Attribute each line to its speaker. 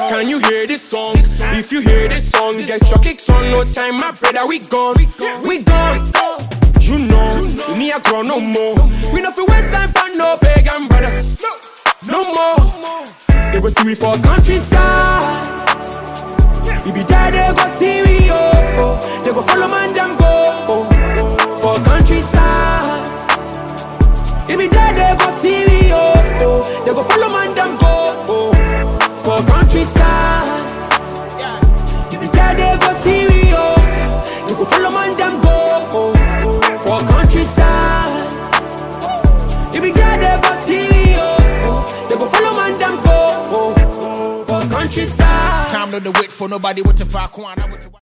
Speaker 1: Can you hear this song? If you hear this song, get your kicks on. No time, my brother, we gone. We gone. You know, we need a grow no more. We no feel waste time for no pagan brothers. No more. They go see we for countryside. We be there, they go see we, oh. They go follow man, them go, for countryside. We be there, they go see we, oh. They go follow man, them go, for countryside. We be there, they go see we, oh. They go follow man, them go, for countryside. We be there, they go see we, oh. They go follow man, them go, for countryside.
Speaker 2: Time to the wit for nobody with the 5 kwan.